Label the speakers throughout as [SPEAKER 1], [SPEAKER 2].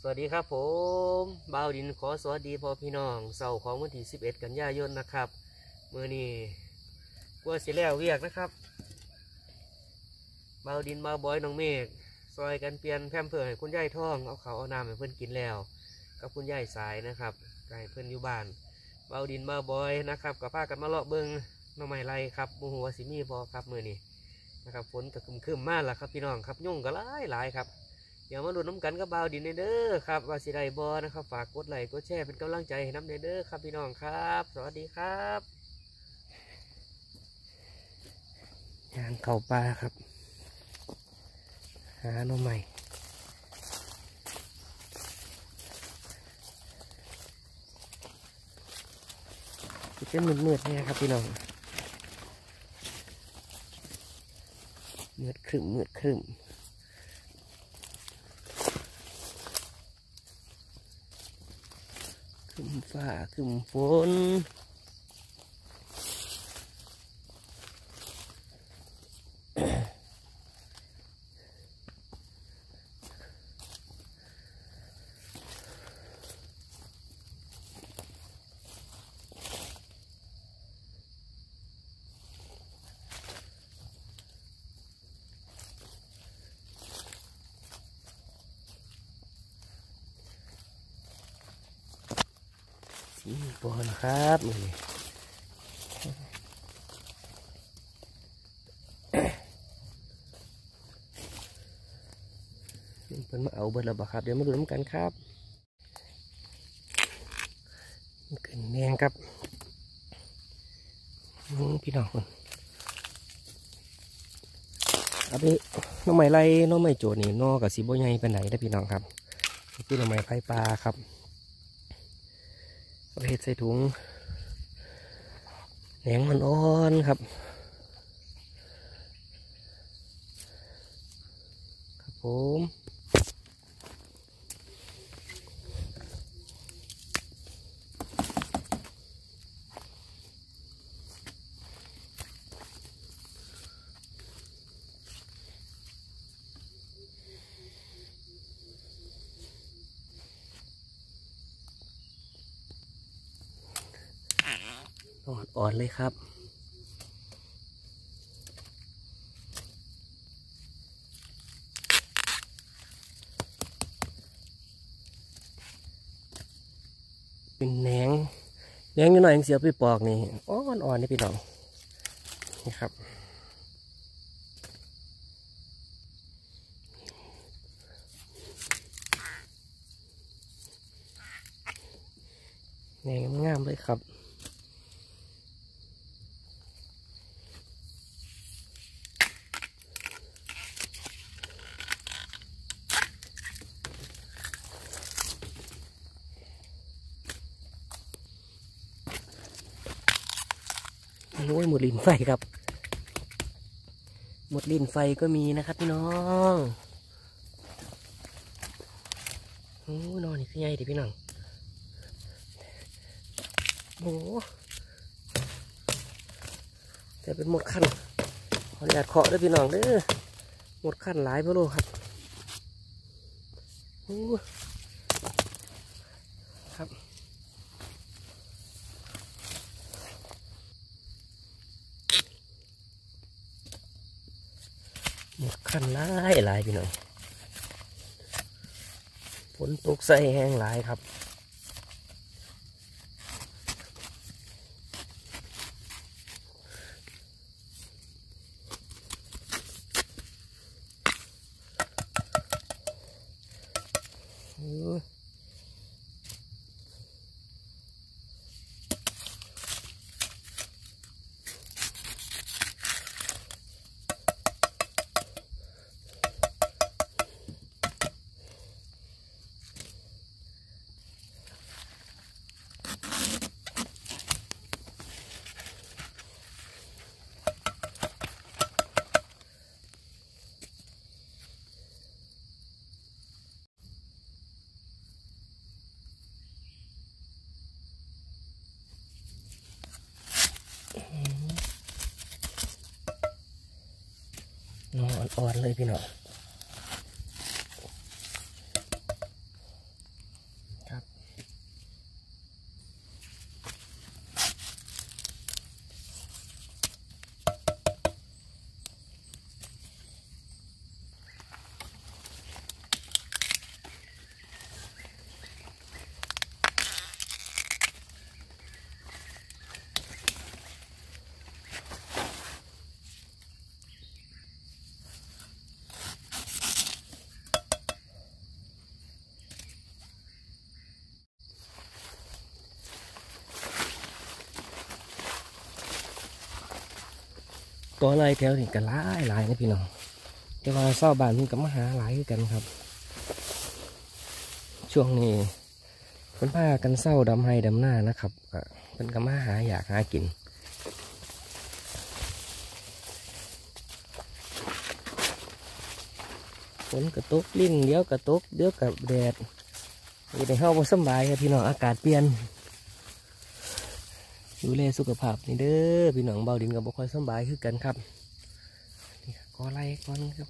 [SPEAKER 1] วัสดีครับผมบ่าวดินขอสวัสดีพ่อพี่น้องเสาร์ของวันที่11 กันยายนนะครับมื้อนี้กลัวสิแล้วเวียกนะครับบ่าวดินบ่าวบอยน้องเมฆซอยกันเปลี่ยนแพมเพิร์สให้คุณยายท่องเอาเขาเอาน้ำให้เพื่อนกินแล้วกับคุณยายสายนะครับให้เพื่อนอยู่บ้านบ่าวดินบ่าวบอยนะครับกับพากันมาเลาะเบิ้งหน่อไม้ไรครับโมโหวาสิมีบอครับมื้อนี้นะครับฝนก็ครึมๆมากแล้วครับพี่น้องครับยุ่งก็หลายครับเดี๋ยวมาดูน้ำกันกับบ่าวดินเด้อครับว่าสิได้บอนะครับฝากกดไลค์กดแชร์เป็นกำลังใจให้น้ำเด้อครับพี่น้องครับสวัสดีครับงานเข่าปลาครับหาหน่อไม้จะมืดๆเนี่ยครับพี่น้องมืดครึ้มฟ้าครึ้มฝนบอนะครับนี่เพิ่นมาเอาเบิดแล้วบ่ครับเดี๋ยวมาดูน้ำกันครับขึ้นแดงครับพี่น้องคนเอาไปน้องไม้ไรน้องไม้โจนี่นอกับสีโบใหญ่ไปไหนได้พี่น้องครับคือน้องไม้ไผ่ปลาครับเอาไปเห็ดใส่ถุงแหนงมันอ่อนครับครับผมอ่อนเลยครับเป็นแหนงนิดหน่อยเสียไปปอกนี่อ่อนนี่พี่น้องนี่ครับแหนงงามเลยครับโอ้ยหมดลิ้นไฟครับหมดลิ้นไฟก็มีนะครับพี่น้องโอ้นอนนี่คือใหญ่ดิพี่น้องโอ้แต่เป็นหมดขั้นขออนุญาตเคาะด้วยพี่น้องเด้อหมดขั้นหลายพะโลครับโอ้ครับหมดขั้นหลายพี่น้องฝนตกใส่แห้งหลายครับนอนอ่อนเลยพี่น้อง
[SPEAKER 2] ตัวอะไรแถวนี่ก็หลายนะพี่น้องแต่ว่าชาวบ้านเพิ่นก็มาหาหลายคือกันครับช่วงนี้เพิ่นพากันเศร้าดำไห้ดำหน้านะครับเพิ่นก็มาหาอยากหากินฝนกระตกลิ้นเดี๋ยวกระตกเดี๋ยวกับแดดอยู่ในห้องบ่สบายครับพี่น้องอากาศเปลี่ยนดูแลสุขภาพนี่เด้อพี่น้องเบาดินกับบ่ค่อยสบายคือกันครับนี่ก็ไล่ก้อนครับ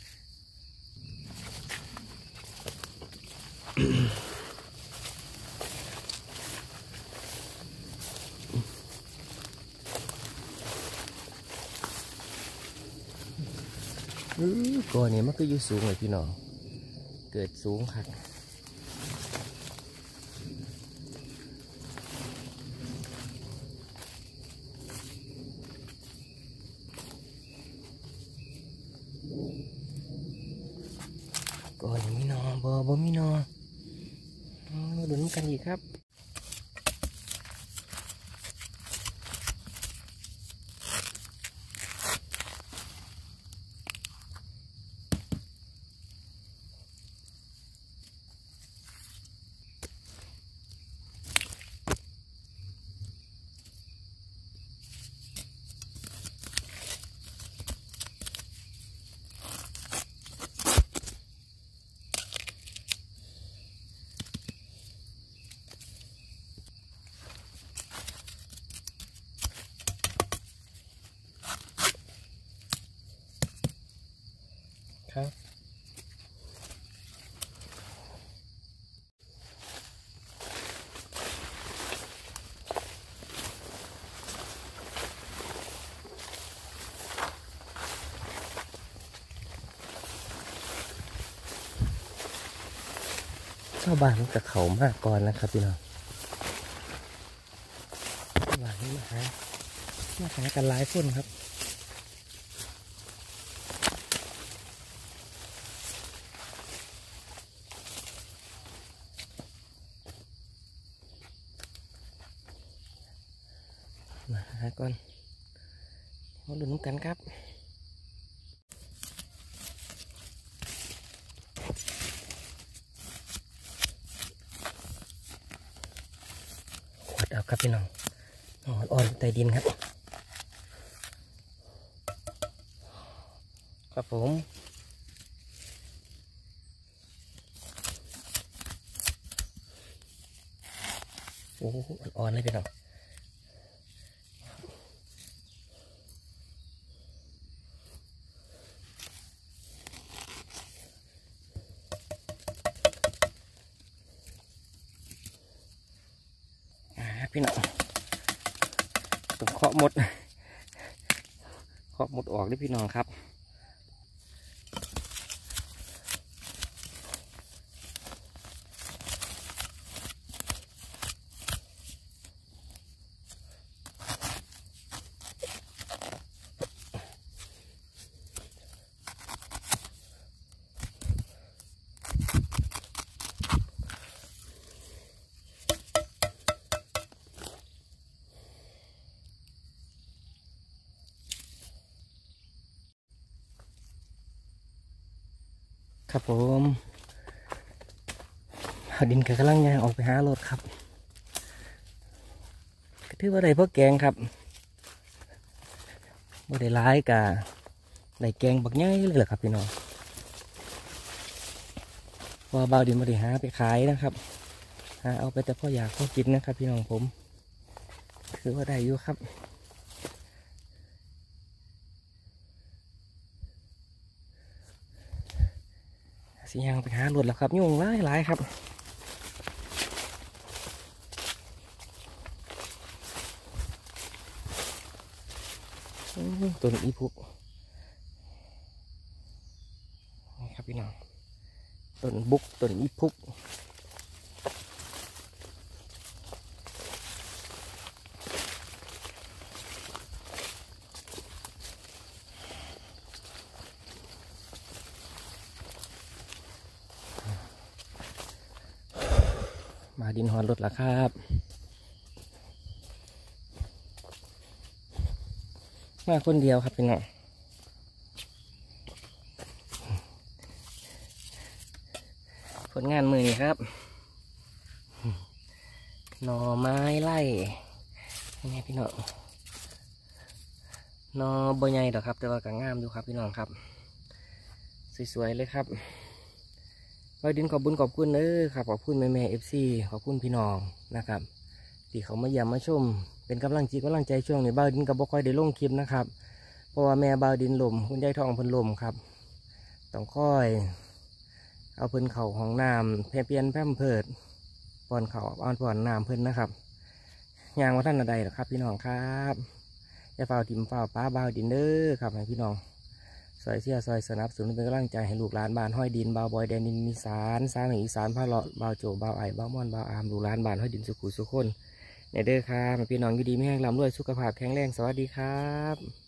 [SPEAKER 2] ก่อนนี้มันก็อยู่สูงเลยพี่น้องเกิดสูงครับก่อนมีนอบ่มีนอดุนกันอีกครับครับชาวบ้านกับเขามากก่อนนะครับพี่น้องชาวบ้านนี่มาหากันหลายคนครับมาหาก่อนมาลุ้นกันครับขวดเอาครับพี่น้องอ่อนใต้ดินครับครับผมโอ้อ่อนเลยพี่น้องพี่น้องต้องเคาะหมดออกด้วยพี่น้องครับครับผมดินกำลังย่างออกไปหารถครับก็ถือว่าได้พวกแกงครับบ่ได้ร้ายกะได้แกงบักใหญ่เลยเหรอครับพี่น้องว่าเบาดินบ่ได้หาไปขายนะครับหาเอาไปแต่พ่ออยากพ่อกินนะครับพี่น้องผมถือว่าได้อยู่ครับสิย่างไปหารถแล้วครับยุ่งหลายครับต้นอีพุกนี่ครับพี่น้องต้นบุกต้นอีพุกมาดินหอนรถแล้วครับมาคนเดียวครับพี่น้องผลงานมือนี่ครับหน่อไม้ไล่ยังไงพี่น้องหน่อใบใหญ่ดอกครับแต่ว่าก็งามอยู่ครับพี่น้องครับสวยๆเลยครับบาวดินขอบคุญขอบคุณครับขอบคุณแม่FC ขอบคุณพี่น้องนะครับที่เขามาเยี่ยมมาชมเป็นกำลังใจช่วงนี้บาวดินก็บ่ค่อยได้ลงคลิปนะครับเพราะว่าแม่บาวดินลมคุณยายทองเพิ่นลมครับต้องค่อยเอาเพิ่นเข่าห้องน้ำเปลี่ยนแพมเพิร์สป้อนเข่าป้อนน้ำเพิ่นนะครับยางว่าท่านใดหรอครับพี่น้องครับอย่าเฝ้าทิมเฝ้าป้าบาวดินครับให้พี่น้องซอยเสียซอยสนับสนุนเป็นกำลังใจให้ลูกหลานบ้านห้อยดินบาวบอยแดนดินมีสารสร้างอีสานพาเลาะบาวโจบาวไอบาวม่อนบาวอามลูกหลานบ้านห้อยดินสุขุสุขคนในเด้อครับพี่น้องอยู่ดีไม่แห้งลำรวยสุขภาพแข็งแรงสวัสดีครับ